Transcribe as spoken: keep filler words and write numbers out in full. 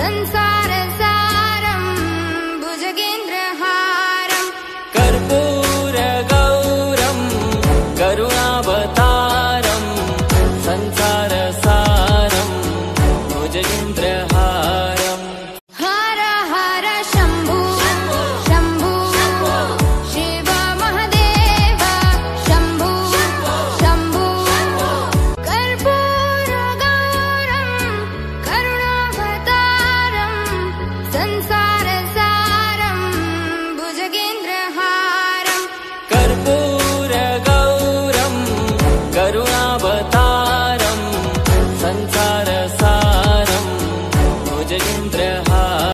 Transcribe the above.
संसारसारं भुजगेन्द्रहारं कर्पूरगौरं करुणावतारं संसारसारं भुजगेन्द्रहारं Har Har Shambho Shambho Shiva Mahadev Shambho Shambho कर्पूरगौरं करुणावतारं संसारसारं भुजगेन्द्रहारं कर्पूरगौरं करुणावतारं संसारसारं भुजगेन्द्रहारं